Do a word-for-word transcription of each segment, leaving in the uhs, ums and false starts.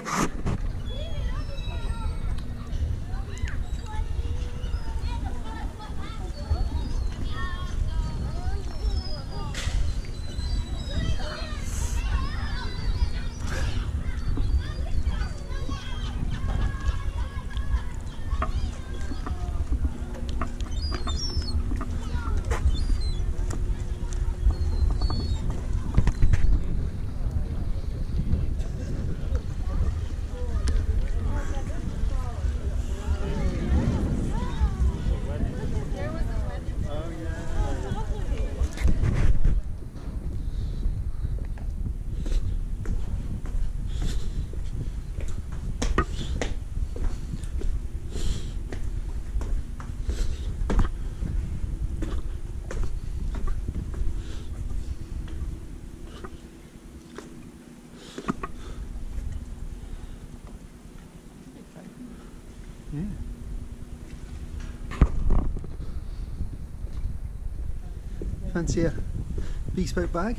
Yeah. Fancy a bespoke bag?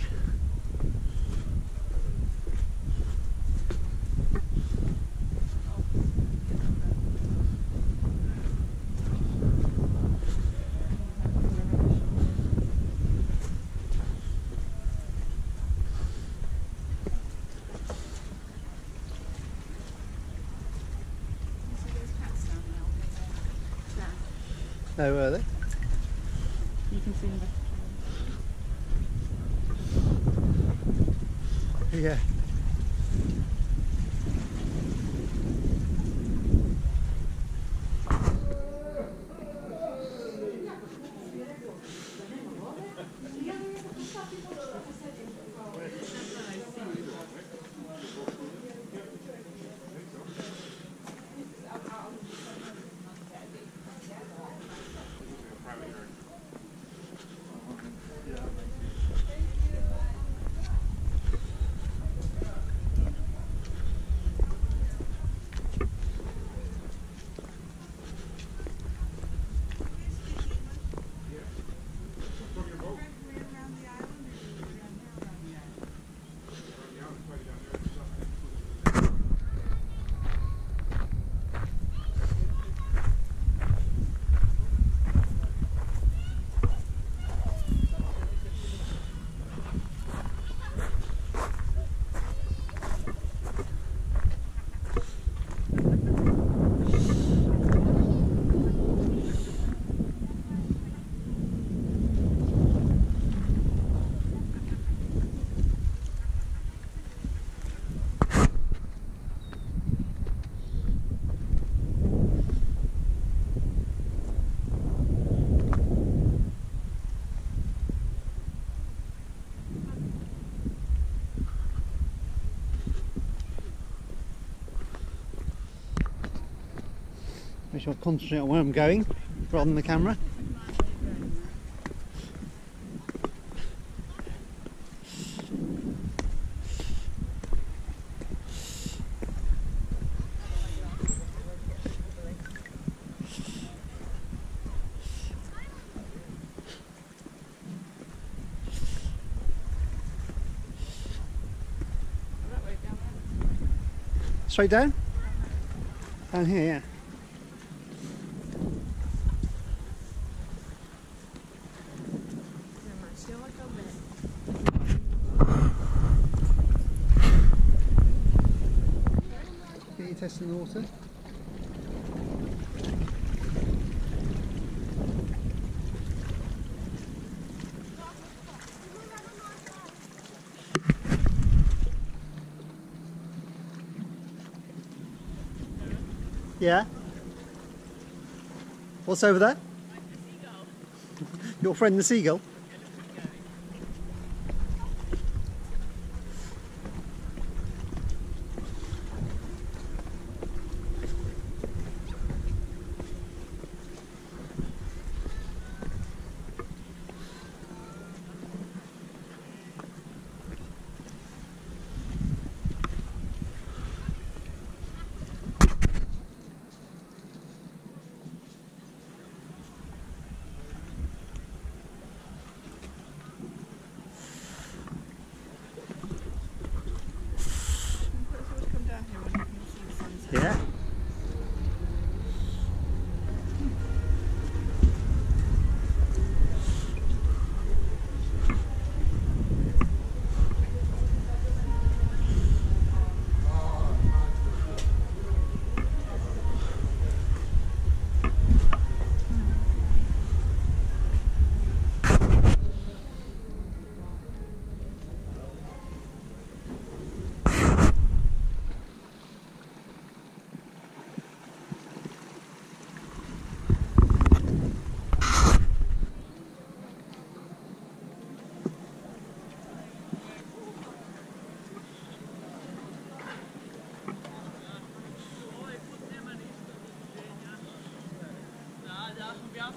Oh, were they? You can see them. Yeah. I shall concentrate on where I'm going rather than the camera. Straight down? Down here, yeah. Get you testing the water. Yeah? What's over there? Your friend the seagull?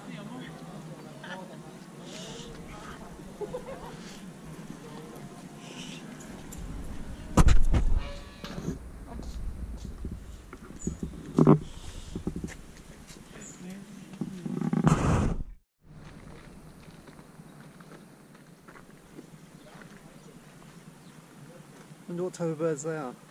Wonder what type of birds they are.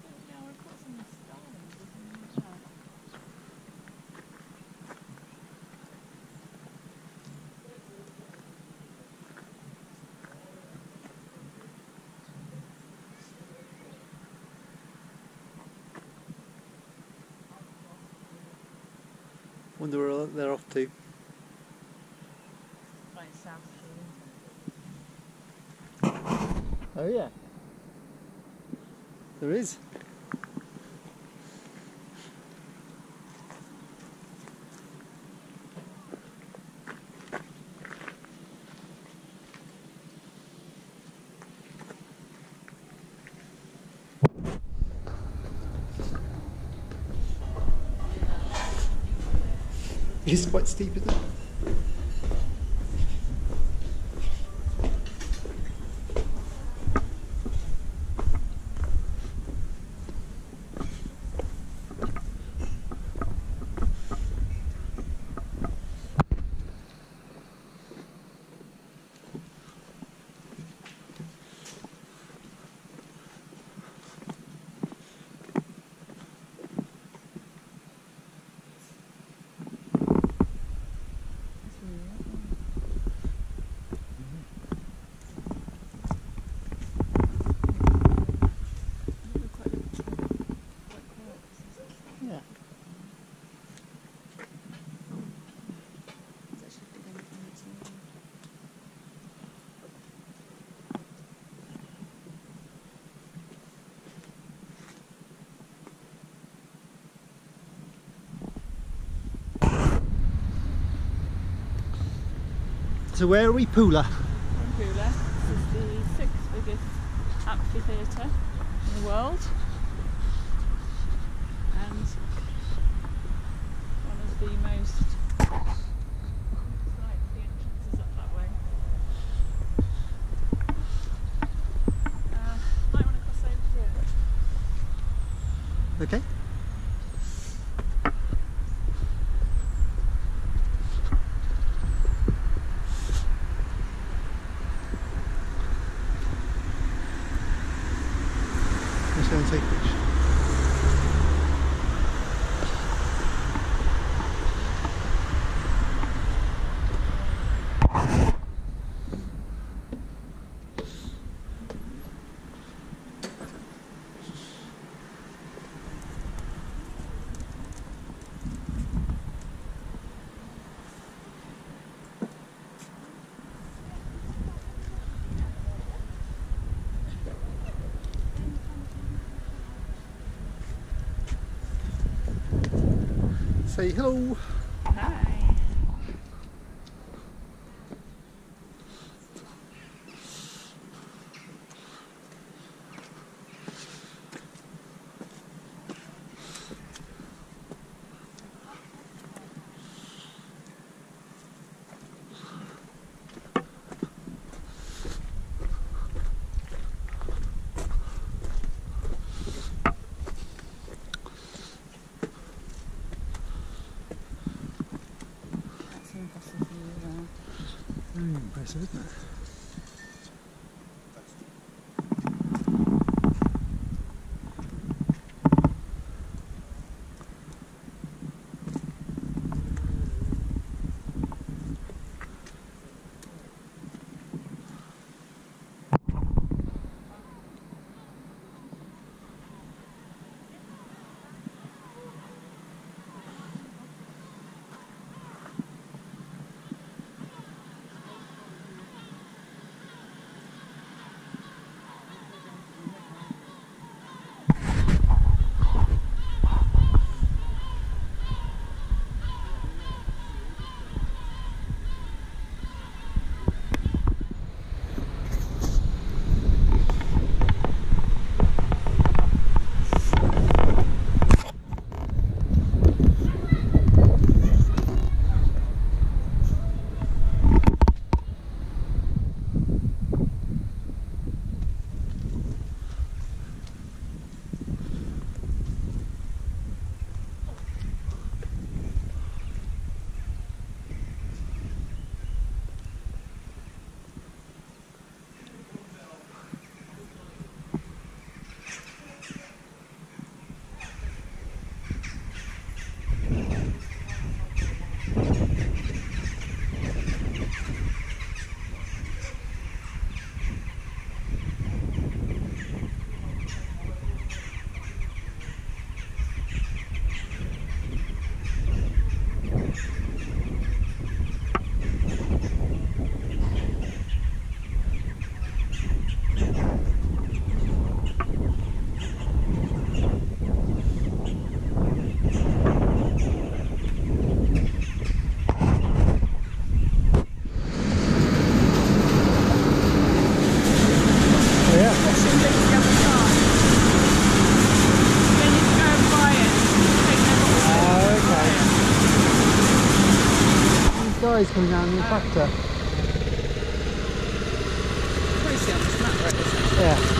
Wonder where they're off to. Right south. Oh yeah. There is. It's quite steep, isn't it? Yeah. So where are we? Pula? Pula. This is the sixth biggest amphitheatre in the world. And one of the most, like the entrance is up that way. Uh, might want to cross over here. Okay. Let's go and take a picture. Say hello. Hi. Very impressive, isn't it? guys coming down in the tractor. Crazy on this map, right? Isn't it? Yeah.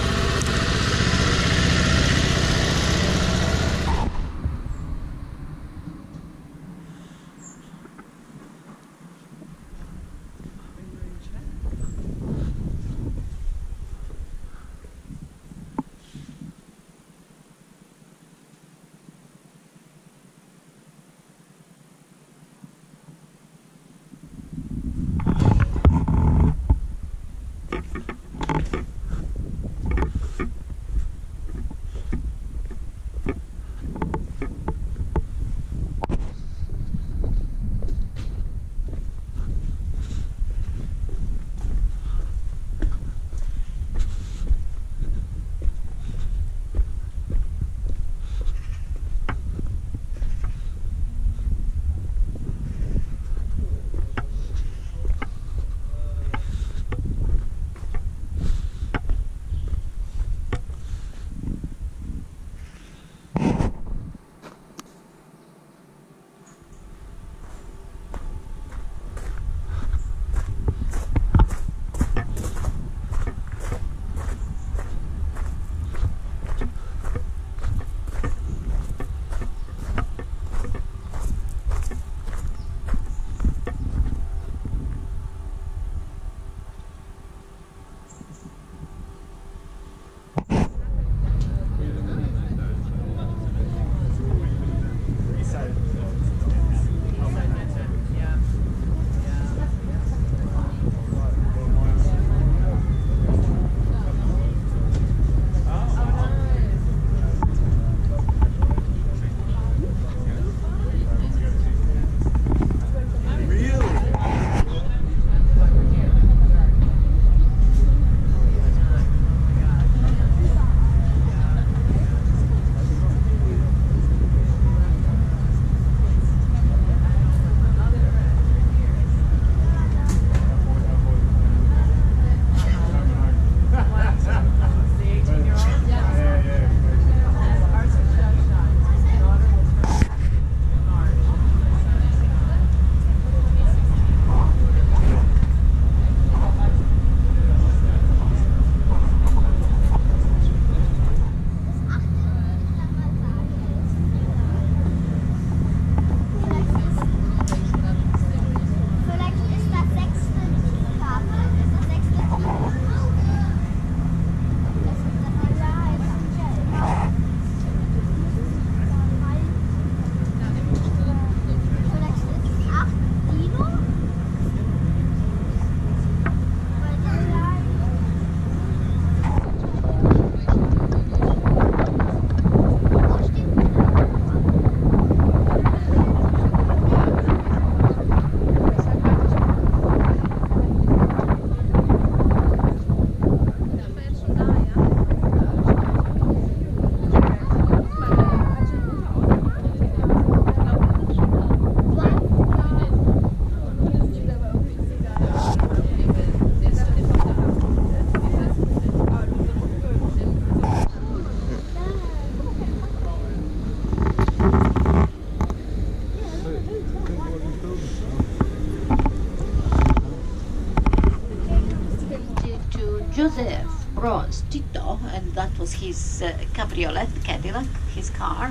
Joseph Broz Tito, and that was his uh, cabriolet, Cadillac, his car.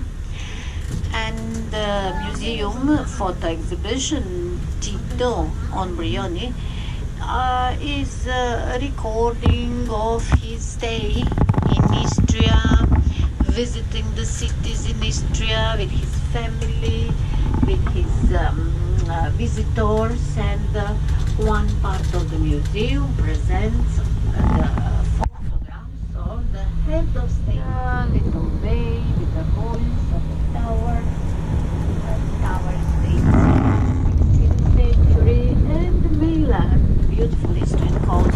And the museum photo exhibition Tito on Brioni uh, is a recording of his stay in Istria, visiting the cities in Istria with his family, with his um, uh, visitors, and uh, one part of the museum presents the photographs of the head of state. A little bay with the ruins of the tower, the tower state sixteenth century, and the mainland, beautiful history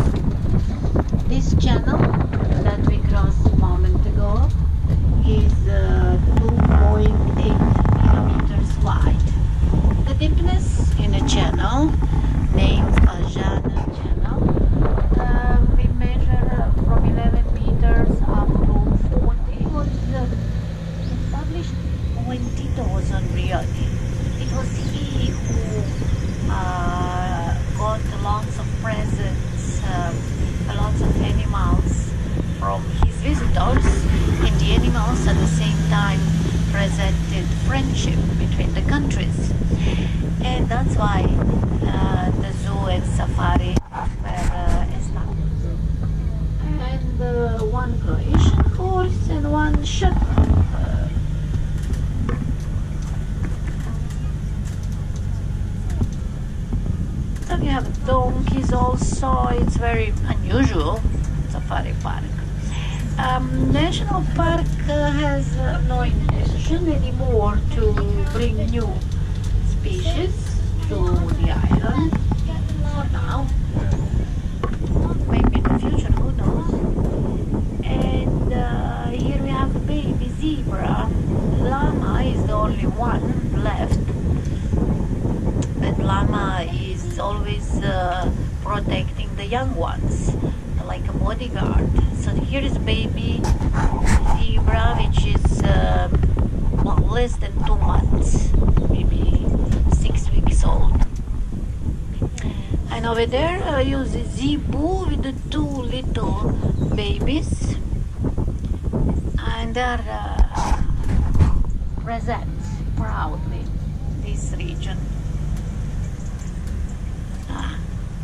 coast. This channel that we crossed a moment ago is uh, two point eight kilometers wide. The deepness in a channel named Fajana channel, uh, we measure from eleven meters up to forty, was uh, established animals at the same time presented friendship between the countries. And that's why uh, the zoo and safari were uh, established. And uh, one Croatian horse and one shepherd. Uh, so we have donkeys also. It's very unusual safari park. Um, National Park uh, has uh, no intention anymore to bring new species to the island for now. Maybe in the future, who knows? And uh, here we have a baby zebra. Llama is the only one left. That llama is always uh, protecting the young ones, like a bodyguard. So here is baby zebra, which is uh, well, less than two months, maybe six weeks old. And over there I use a zebu with the two little babies, and they are uh, present proudly in this region. Ah.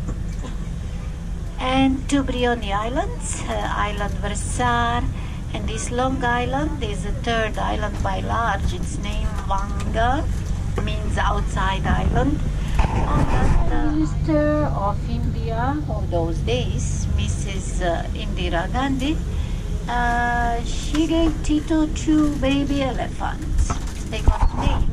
And to Brioni Islands, uh, Island Versar, and this long island is the third island by large. Its name Vanga means outside island. On that uh, Minister of India of those days, Missus Uh, Indira Gandhi, uh, she gave Tito two baby elephants. They got names.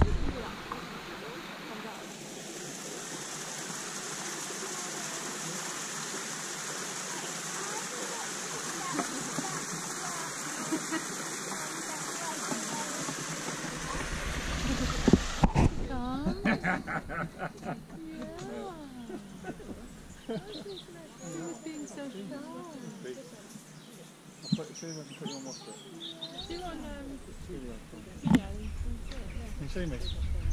Being so shy. I'll put, see if I can put you on WhatsApp. Do you want um, Video. video? Can you see me?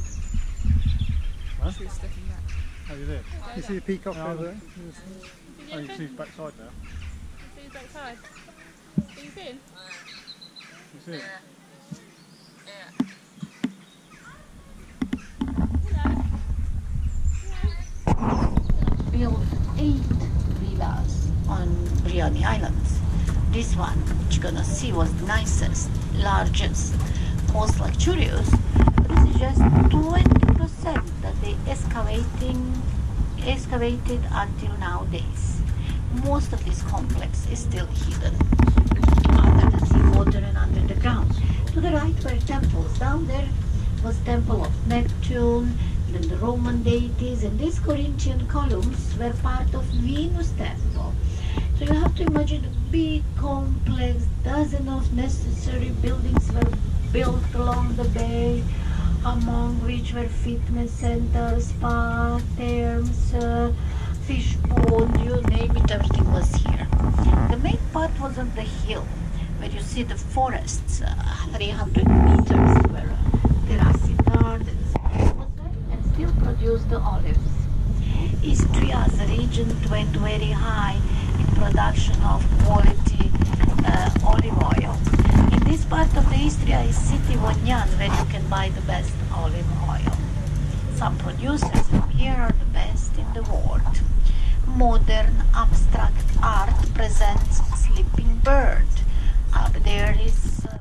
Huh? She's sticking back. Oh, you there? You see the peacock Yeah, over there? Oh, you can see his backside now. See his backside. Are you in? You see it? Built eight villas on Brioni Islands. This one, which you're gonna see, was the nicest, largest, most luxurious. This is just twenty percent that they excavating, excavated until nowadays. Most of this complex is still hidden under the seawater and under the ground. To the right were temples. Down there was temple of Neptune, then the Roman deities, and these Corinthian columns were part of Venus temple. So you have to imagine a big complex, dozens of necessary buildings were built along the bay, among which were fitness centers, spa, therms, uh, fish pond, you name it, everything was here. The main part was on the hill, where you see the forests, uh, three hundred meters, where uh, terraced gardens was there, and still produced the olives. Istria's region went very high in production of quality uh, olive oil. In this part of the Istria is City Vonjan, where you can buy the best olive oil. Some producers from here are the best in the world. Modern abstract art presents Sleeping Bird. Up there is uh,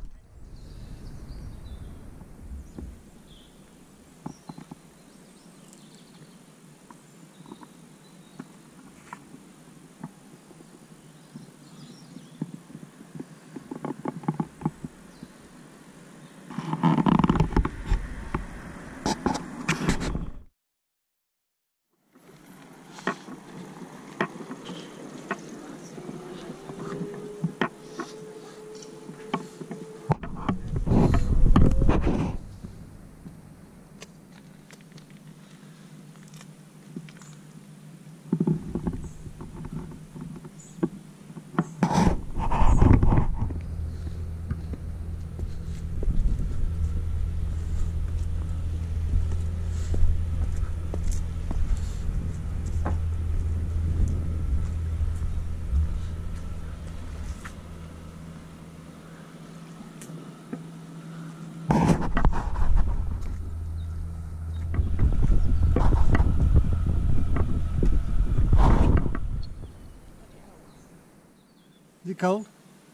Too cold?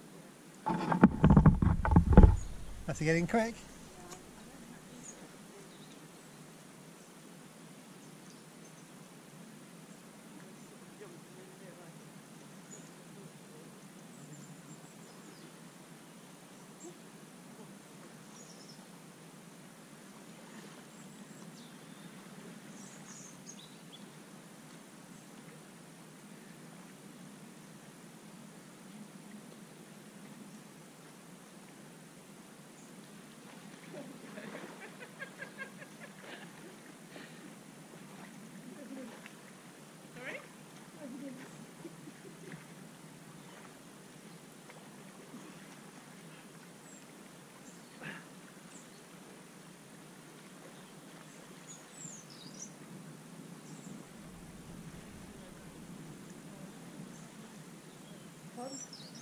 Have to get in quick. Pardon?